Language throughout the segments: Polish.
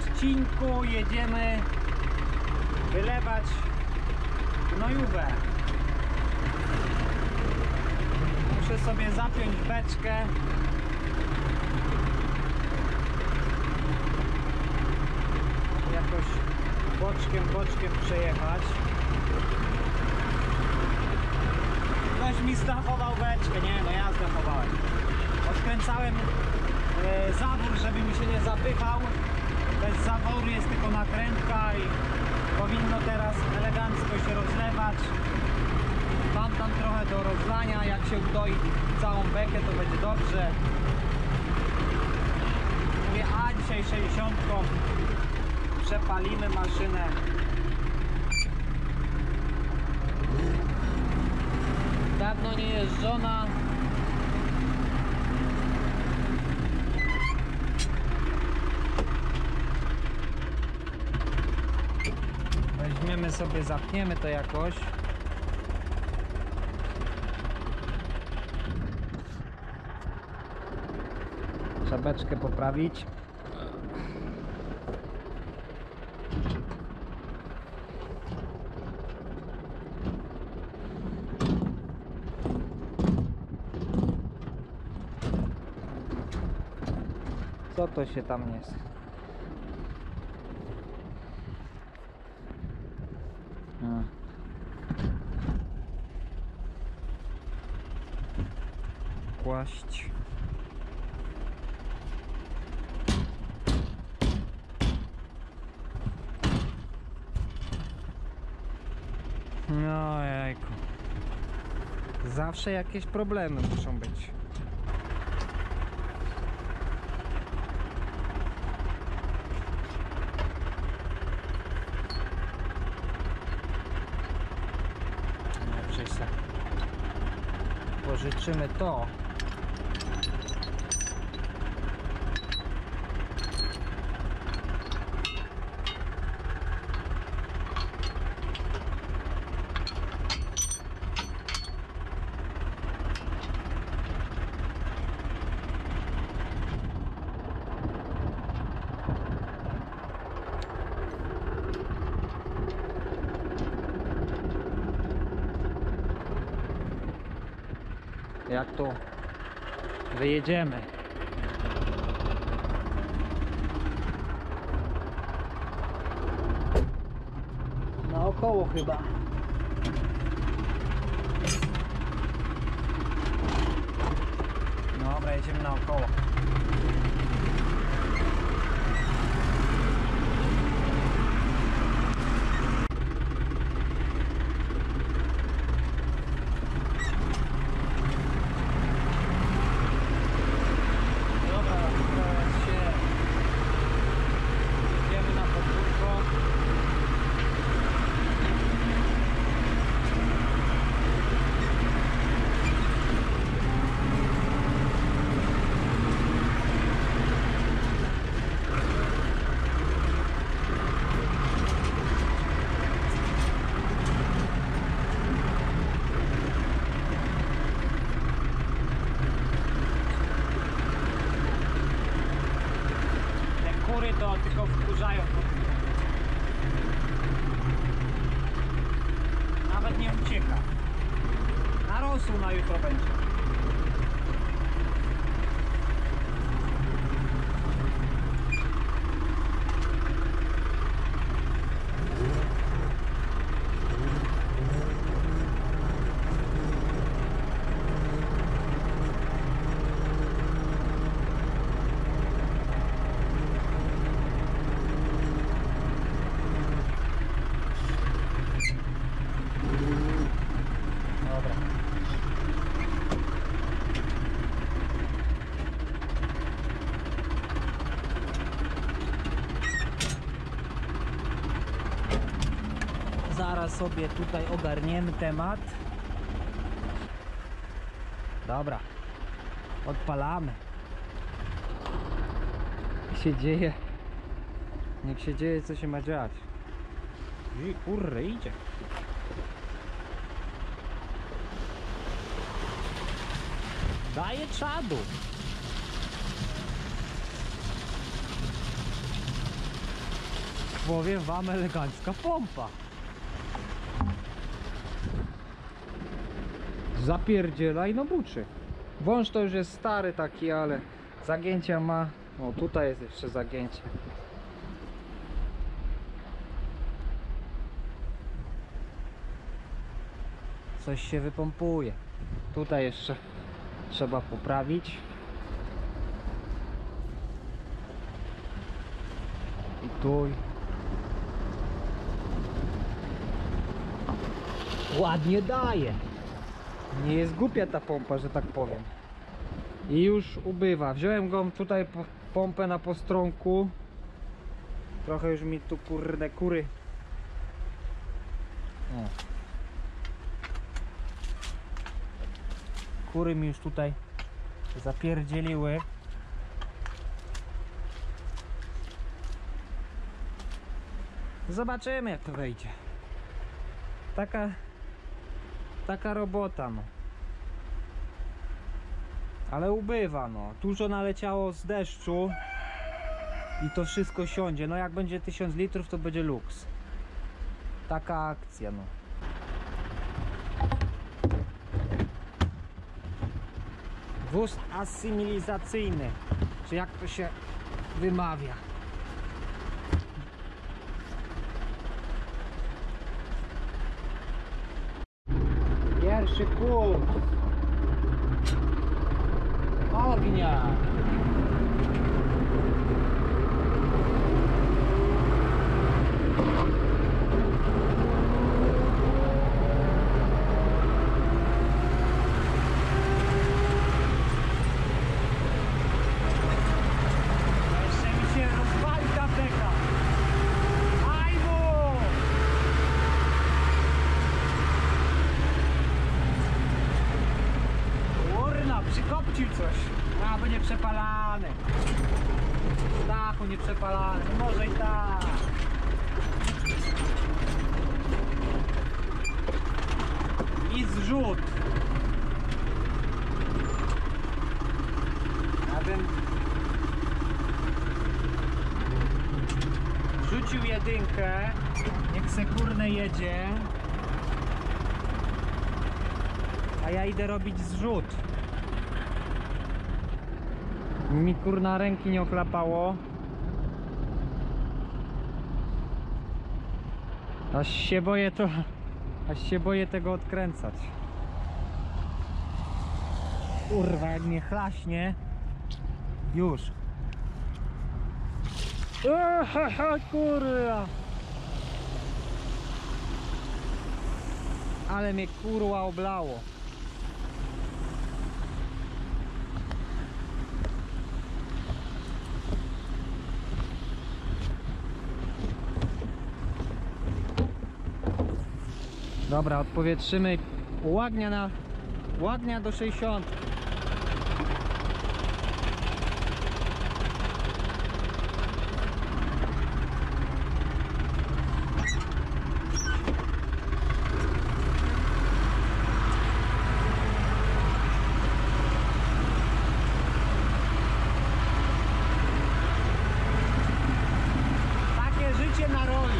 odcinku jedziemy wylewać gnojówę. Muszę sobie zapiąć beczkę. Jakoś boczkiem przejechać. Ktoś mi zdachował beczkę. Nie, no ja zdachowałem. Odkręcałem zawór, żeby mi się nie zapychał. Bez zaworu jest tylko nakrętka i powinno teraz elegancko się rozlewać. Mam tam trochę do rozlania. Jak się udoi całą bekę, to będzie dobrze. Mówię, a dzisiaj 60 przepalimy maszynę. Dawno nie jeżdżona. Weźmiemy sobie, zapniemy to jakoś. Trzeba beczkę poprawić. Co to się tam jest? Kłaść. No jajku. Zawsze jakieś problemy muszą być. Pożyczymy to. Jak tu wyjedziemy? Naokoło chyba. Dobra, jedziemy naokoło. To tylko wkurzają. Nawet nie ucieka. Narosł na jutro będzie. Zaraz sobie tutaj ogarniemy temat. Dobra, odpalamy. Niech się dzieje, co się ma dziać. I kurry, idzie. Daje czadu. powiem wam, elegancka pompa. Zapierdziela i no buczy. Wąż to już jest stary taki, ale zagięcia ma. O, tutaj jest jeszcze zagięcie. Coś się wypompuje. Tutaj jeszcze trzeba poprawić. I tu. Ładnie daje. Nie jest głupia ta pompa, że tak powiem. I już ubywa. Wziąłem go tutaj pompę na postronku. Trochę już mi tu kurde kury. O. Kury mi już tutaj zapierdzieliły. Zobaczymy, jak to wejdzie. Taka robota, no. Ale ubywa, no. Dużo naleciało z deszczu i to wszystko siądzie. No jak będzie 1000 litrów, to będzie luks. Taka akcja, no. Wóz asymilacyjny, czy jak to się wymawia. Pierwszy punkt ognia. Przykopcił coś, a bo nie przepalane. Z dachu nie przepalane, no może i tak. I zrzut. Ja bym rzucił jedynkę, niech se kurne jedzie, a ja idę robić zrzut. Mi kurna ręki nie ochlapało. Aż się boję tego odkręcać. Kurwa, jak mnie chlaśnie. Już. Kurwa. Ale mnie kurwa oblało. Dobra, odpowietrzymy. Łagnia do 60. Takie życie na roli.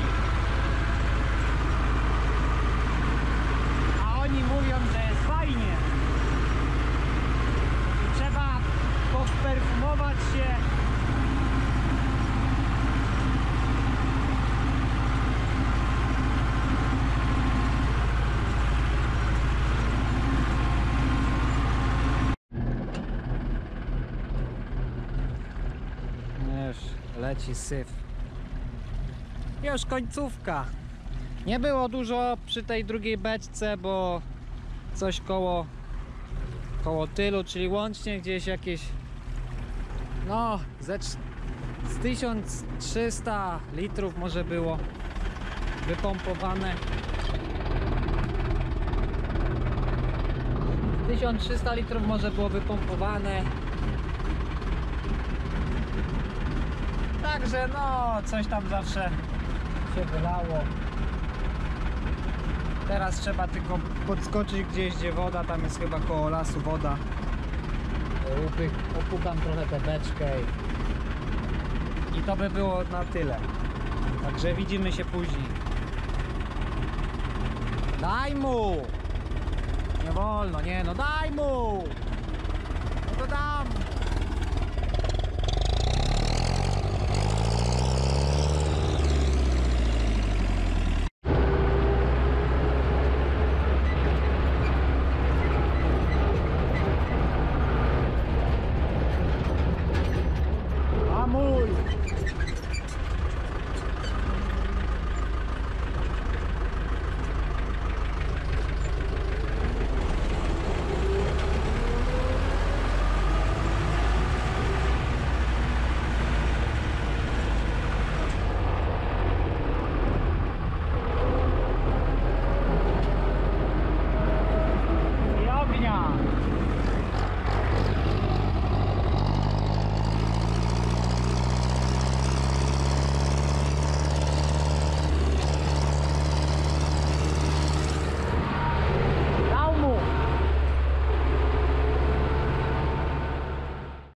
Mówią, że jest fajnie. Trzeba poperfumować się. Już leci syf. Już końcówka. Nie było dużo przy tej drugiej beczce, bo coś koło tylu, czyli łącznie gdzieś jakieś no z 1300 litrów może było wypompowane. 1300 litrów może było wypompowane. Także no coś tam zawsze się wylało. Teraz trzeba tylko podskoczyć gdzieś, gdzie woda, tam jest chyba koło lasu woda. Opukam trochę tę beczkę i to by było na tyle. Także widzimy się później. Daj mu! Nie wolno, nie no daj mu! No to dam!